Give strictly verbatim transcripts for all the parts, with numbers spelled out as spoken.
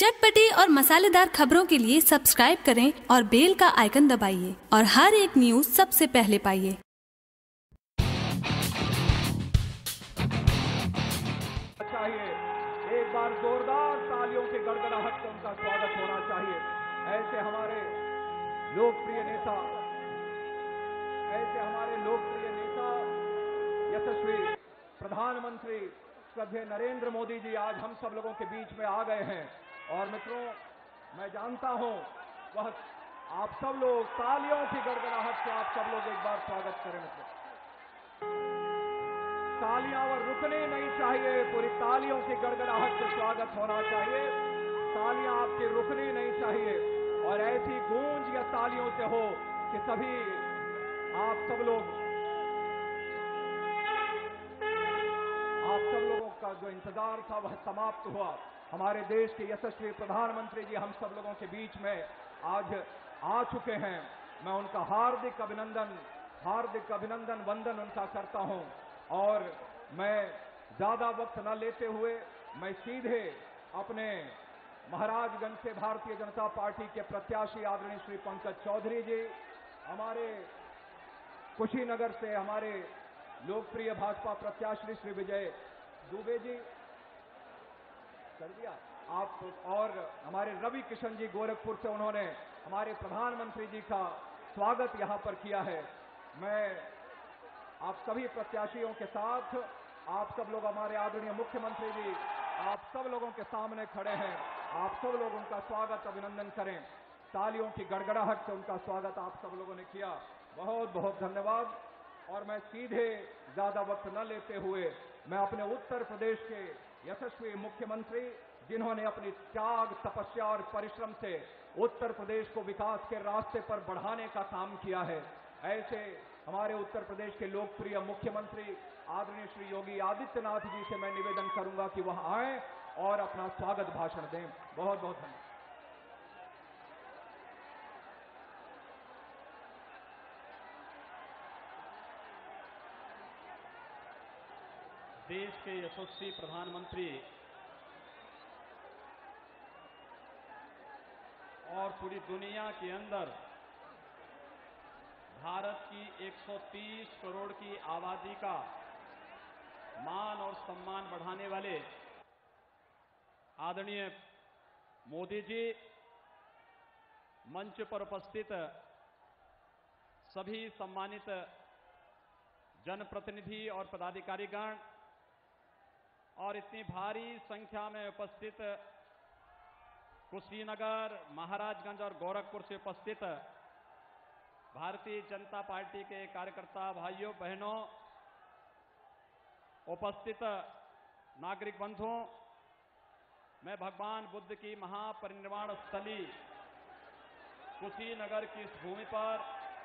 चटपटी और मसालेदार खबरों के लिए सब्सक्राइब करें और बेल का आइकन दबाइए और हर एक न्यूज सबसे पहले पाइए। चाहिए एक बार जोरदार तालियों की गड़गड़ाहट से उनका स्वागत होना चाहिए। ऐसे हमारे लोकप्रिय नेता ऐसे हमारे लोकप्रिय नेता यशस्वी प्रधानमंत्री श्रद्धेय नरेंद्र मोदी जी आज हम सब लोगों के बीच में आ गए हैं। और मित्रों, मैं जानता हूं वह आप सब लोग तालियों की गड़गड़ाहट से आप सब लोग एक बार स्वागत करें। मित्रों, तालियां और रुकनी नहीं चाहिए, पूरी तालियों की गड़गड़ाहट से स्वागत होना चाहिए। तालियां आपकी रुकनी नहीं चाहिए और ऐसी गूंज या तालियों से हो कि सभी आप सब लोग आप सब लोगों का जो इंतजार था वह समाप्त हुआ। हमारे देश के यशस्वी प्रधानमंत्री जी हम सब लोगों के बीच में आज आ चुके हैं। मैं उनका हार्दिक अभिनंदन हार्दिक अभिनंदन वंदन उनका करता हूं। और मैं ज्यादा वक्त न लेते हुए मैं सीधे अपने महाराजगंज से भारतीय जनता पार्टी के प्रत्याशी आदरणीय श्री पंकज चौधरी जी, हमारे कुशीनगर से हमारे लोकप्रिय भाजपा प्रत्याशी श्री विजय दुबे जी कर दिया आप, और हमारे रवि किशन जी गोरखपुर से, उन्होंने हमारे प्रधानमंत्री जी का स्वागत यहां पर किया है। मैं आप सभी प्रत्याशियों के साथ आप सब लोग, हमारे आदरणीय मुख्यमंत्री जी आप सब लोगों के सामने खड़े हैं। आप सब लोग उनका स्वागत अभिनंदन करें। तालियों की गड़गड़ाहट से उनका स्वागत आप सब लोगों ने किया, बहुत बहुत धन्यवाद। और मैं सीधे ज्यादा वक्त न लेते हुए मैं अपने उत्तर प्रदेश के यशस्वी मुख्यमंत्री, जिन्होंने अपनी त्याग, तपस्या और परिश्रम से उत्तर प्रदेश को विकास के रास्ते पर बढ़ाने का काम किया है, ऐसे हमारे उत्तर प्रदेश के लोकप्रिय मुख्यमंत्री आदरणीय श्री योगी आदित्यनाथ जी से मैं निवेदन करूंगा कि वह आए और अपना स्वागत भाषण दें। बहुत बहुत धन्यवाद। देश के यशस्वी प्रधानमंत्री और पूरी दुनिया के अंदर भारत की एक सौ तीस करोड़ की आबादी का मान और सम्मान बढ़ाने वाले आदरणीय मोदी जी, मंच पर उपस्थित सभी सम्मानित जनप्रतिनिधि और पदाधिकारीगण और इतनी भारी संख्या में उपस्थित कुशीनगर, महाराजगंज और गोरखपुर से उपस्थित भारतीय जनता पार्टी के कार्यकर्ता भाइयों बहनों, उपस्थित नागरिक बंधुओं, मैं भगवान बुद्ध की महापरिनिर्वाण स्थली कुशीनगर की इस भूमि पर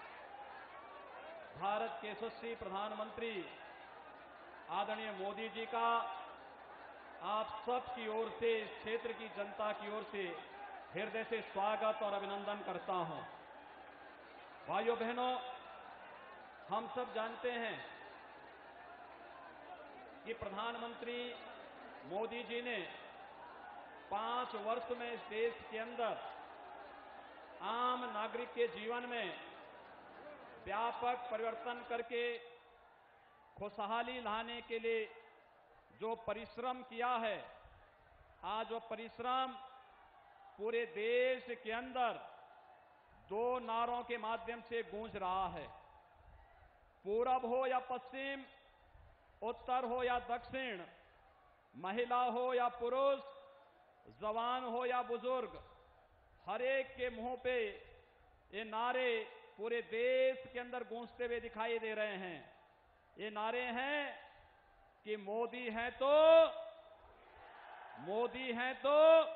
भारत के यशस्वी प्रधानमंत्री आदरणीय मोदी जी का आप सब की ओर से, इस क्षेत्र की जनता की ओर से हृदय से स्वागत और अभिनंदन करता हूं। भाइयों बहनों, हम सब जानते हैं कि प्रधानमंत्री मोदी जी ने पांच वर्ष में इस देश के अंदर आम नागरिक के जीवन में व्यापक परिवर्तन करके खुशहाली लाने के लिए जो परिश्रम किया है, आज वो परिश्रम पूरे देश के अंदर दो नारों के माध्यम से गूंज रहा है। पूरब हो या पश्चिम, उत्तर हो या दक्षिण, महिला हो या पुरुष, जवान हो या बुजुर्ग, हर एक के मुंह पे ये नारे पूरे देश के अंदर गूंजते हुए दिखाई दे रहे हैं। ये नारे हैं कि मोदी है तो मोदी है तो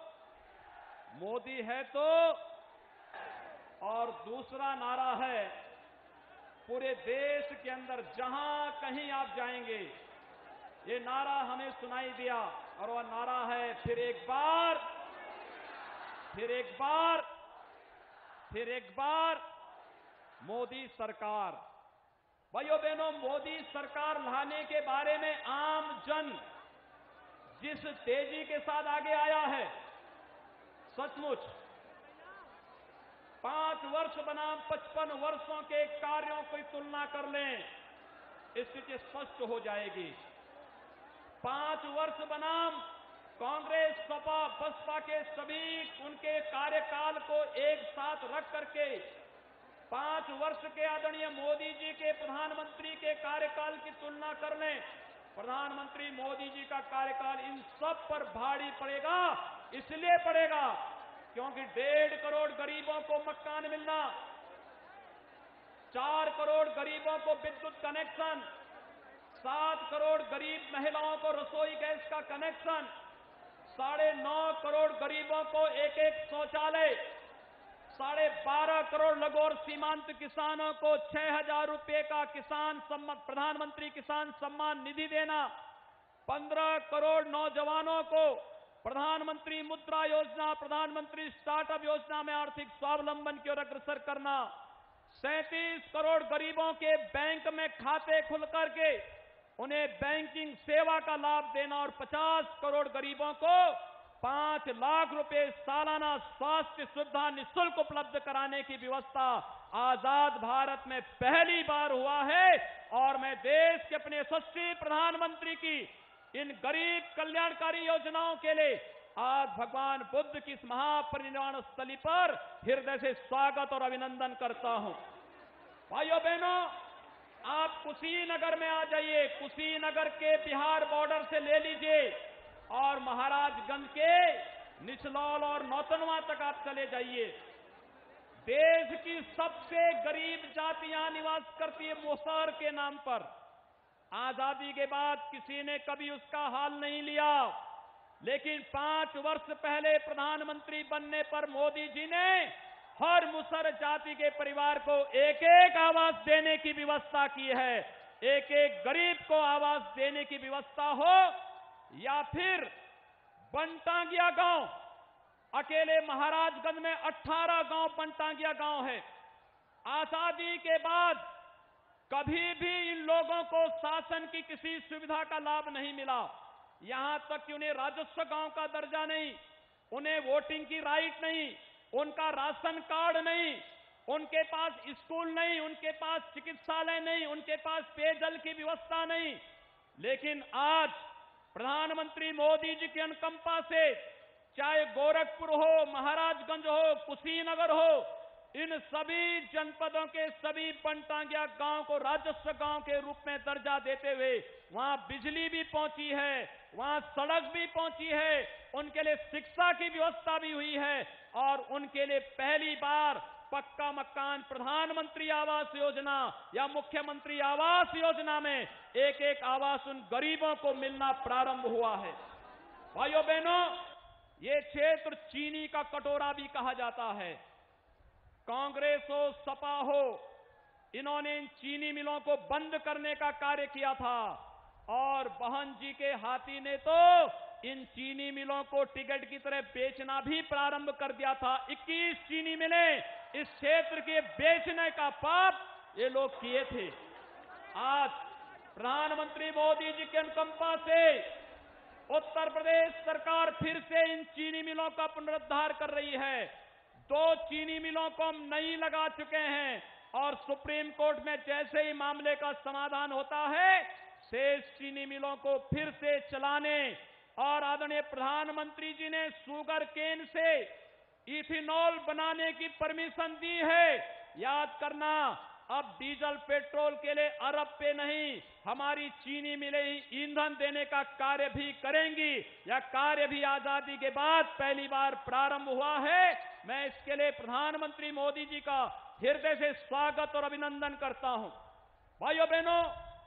मोदी है तो और दूसरा नारा है, पूरे देश के अंदर जहां कहीं आप जाएंगे ये नारा हमें सुनाई दिया, और वह नारा है, फिर एक बार फिर एक बार फिर एक बार मोदी सरकार। भाइयों बहनों, मोदी सरकार लाने के बारे में आम जन जिस तेजी के साथ आगे आया है, सचमुच पांच वर्ष बनाम पचपन वर्षों के कार्यों की तुलना कर लें, स्थिति स्पष्ट हो जाएगी। पांच वर्ष बनाम कांग्रेस, सपा, बसपा के सभी उनके कार्यकाल को एक साथ रख करके पांच वर्ष के आदरणीय मोदी जी के प्रधानमंत्री के कार्यकाल की तुलना कर लें, प्रधानमंत्री मोदी जी का कार्यकाल इन सब पर भारी पड़ेगा। इसलिए पड़ेगा क्योंकि डेढ़ करोड़ गरीबों को मकान मिलना, चार करोड़ गरीबों को विद्युत कनेक्शन, सात करोड़ गरीब महिलाओं को रसोई गैस का कनेक्शन, साढ़े नौ करोड़ गरीबों को एक एक शौचालय, साढ़े बारह करोड़ लघु और सीमांत किसानों को छह हजार रुपए का किसान सम्मान, प्रधानमंत्री किसान सम्मान निधि देना, पंद्रह करोड़ नौजवानों को प्रधानमंत्री मुद्रा योजना, प्रधानमंत्री स्टार्टअप योजना में आर्थिक स्वावलंबन की ओर अग्रसर करना, सैंतीस करोड़ गरीबों के बैंक में खाते खुल करके उन्हें बैंकिंग सेवा का लाभ देना और पचास करोड़ गरीबों को पांच लाख रुपए सालाना स्वास्थ्य सुविधा निःशुल्क उपलब्ध कराने की व्यवस्था आजाद भारत में पहली बार हुआ है। और मैं देश के अपने यशस्वी प्रधानमंत्री की इन गरीब कल्याणकारी योजनाओं के लिए आज भगवान बुद्ध की इस महापरिनिर्वाण स्थली पर हृदय से स्वागत और अभिनंदन करता हूं। भाइयों बहनों, आप कुशीनगर में आ जाइए, कुशीनगर के बिहार बॉर्डर से ले लीजिए और महाराजगंज के निचलौल और नौतनवा तक आप चले जाइए। देश की सबसे गरीब जाति यहां निवास करती है मुसहर के नाम पर। आजादी के बाद किसी ने कभी उसका हाल नहीं लिया, लेकिन पांच वर्ष पहले प्रधानमंत्री बनने पर मोदी जी ने हर मुसहर जाति के परिवार को एक एक आवास देने की व्यवस्था की है। एक एक गरीब को आवास देने की व्यवस्था हो या फिर बनटांगिया गांव, अकेले महाराजगंज में अठारह गांव बनटांगिया गांव है। आजादी के बाद कभी भी इन लोगों को शासन की किसी सुविधा का लाभ नहीं मिला। यहां तक कि उन्हें राजस्व गांव का दर्जा नहीं, उन्हें वोटिंग की राइट नहीं, उनका राशन कार्ड नहीं, उनके पास स्कूल नहीं, उनके पास चिकित्सालय नहीं, उनके पास पेयजल की व्यवस्था नहीं। लेकिन आज प्रधानमंत्री मोदी जी की अनुकंपा से चाहे गोरखपुर हो, महाराजगंज हो, कुशीनगर हो, इन सभी जनपदों के सभी बनटांगिया गांव को राजस्व गांव के रूप में दर्जा देते हुए वहां बिजली भी पहुंची है, वहां सड़क भी पहुंची है, उनके लिए शिक्षा की व्यवस्था भी हुई है और उनके लिए पहली बार पक्का मकान प्रधानमंत्री आवास योजना या मुख्यमंत्री आवास योजना में एक एक आवास उन गरीबों को मिलना प्रारंभ हुआ है। भाइयों बहनों, ये क्षेत्र चीनी का कटोरा भी कहा जाता है। कांग्रेस हो, सपा हो, इन्होंने इन चीनी मिलों को बंद करने का कार्य किया था और बहन जी के हाथी ने तो इन चीनी मिलों को टिकट की तरह बेचना भी प्रारंभ कर दिया था। इक्कीस चीनी मिलें इस क्षेत्र के बेचने का पाप ये लोग किए थे। आज प्रधानमंत्री मोदी जी के अनुकंपा से उत्तर प्रदेश सरकार फिर से इन चीनी मिलों का पुनरुद्धार कर रही है। दो चीनी मिलों को हम नहीं लगा चुके हैं और सुप्रीम कोर्ट में जैसे ही मामले का समाधान होता है शेष चीनी मिलों को फिर से चलाने और आदरणीय प्रधानमंत्री जी ने शुगर केन से इथेनॉल बनाने की परमिशन दी है। याद करना, अब डीजल पेट्रोल के लिए अरब पे नहीं, हमारी चीनी मिलें ही ईंधन देने का कार्य भी करेंगी। यह कार्य भी आजादी के बाद पहली बार प्रारंभ हुआ है। मैं इसके लिए प्रधानमंत्री मोदी जी का हृदय से स्वागत और अभिनंदन करता हूं। भाइयों बहनों,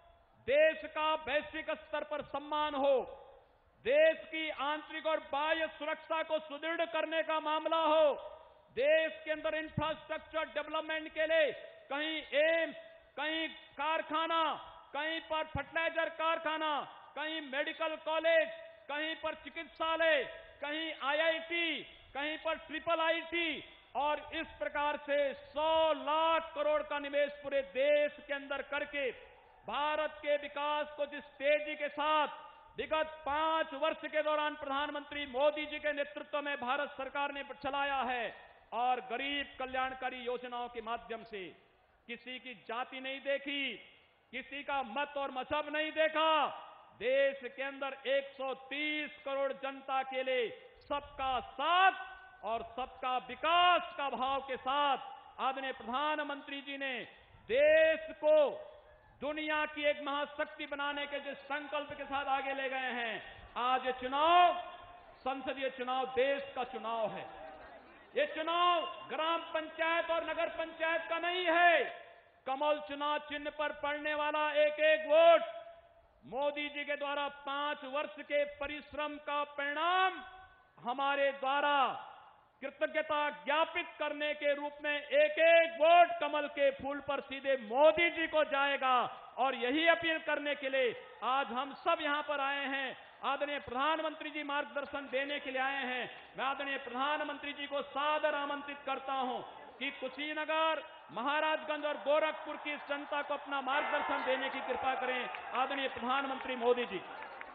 देश का वैश्विक स्तर पर सम्मान हो, देश की आंतरिक और बाह्य सुरक्षा को सुदृढ़ करने का मामला हो, देश के अंदर इंफ्रास्ट्रक्चर डेवलपमेंट के लिए कहीं एम्स, कहीं कारखाना, कहीं पर फर्टिलाइजर कारखाना, कहीं मेडिकल कॉलेज, कहीं पर चिकित्सालय, कहीं आईआईटी, कहीं पर ट्रिपल आईटी और इस प्रकार से सौ लाख करोड़ का निवेश पूरे देश के अंदर करके भारत के विकास को जिस तेजी के साथ विगत पांच वर्ष के दौरान प्रधानमंत्री मोदी जी के नेतृत्व में भारत सरकार ने चलाया है और गरीब कल्याणकारी योजनाओं के माध्यम से किसी की जाति नहीं देखी, किसी का मत और मजहब नहीं देखा। देश के अंदर एक सौ तीस करोड़ जनता के लिए सबका साथ और सबका विकास का भाव के साथ आदरणीय प्रधानमंत्री जी ने देश को दुनिया की एक महाशक्ति बनाने के जिस संकल्प के साथ आगे ले गए हैं, आज ये चुनाव संसदीय चुनाव देश का चुनाव है। ये चुनाव ग्राम पंचायत और नगर पंचायत का नहीं है। कमल चुनाव चिन्ह पर पड़ने वाला एक एक वोट मोदी जी के द्वारा पांच वर्ष के परिश्रम का परिणाम हमारे द्वारा कृतज्ञता ज्ञापित करने के रूप में एक एक वोट कमल के फूल पर सीधे मोदी जी को जाएगा। और यही अपील करने के लिए आज हम सब यहां पर आए हैं। आदरणीय प्रधानमंत्री जी मार्गदर्शन देने के लिए आए हैं। मैं आदरणीय प्रधानमंत्री जी को सादर आमंत्रित करता हूं कि कुशीनगर, महाराजगंज और गोरखपुर की जनता को अपना मार्गदर्शन देने की कृपा करें। आदरणीय प्रधानमंत्री मोदी जी।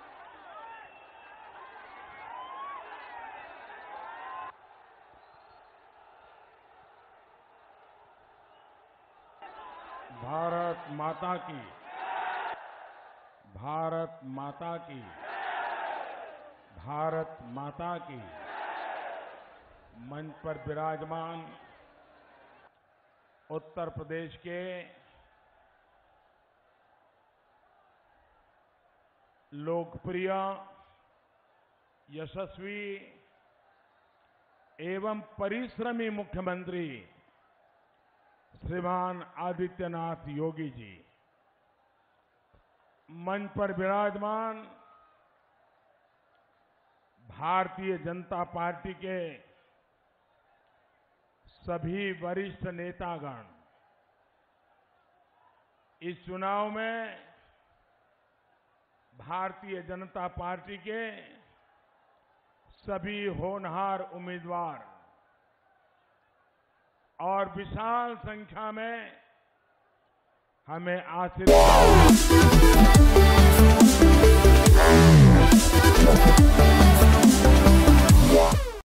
भारत माता की, भारत माता की, भारत माता की। मंच पर विराजमान उत्तर प्रदेश के लोकप्रिय, यशस्वी एवं परिश्रमी मुख्यमंत्री श्रीमान आदित्यनाथ योगी जी, मंच पर विराजमान भारतीय जनता पार्टी के सभी वरिष्ठ नेतागण, इस चुनाव में भारतीय जनता पार्टी के सभी होनहार उम्मीदवार और विशाल संख्या में हमें आशीर्वाद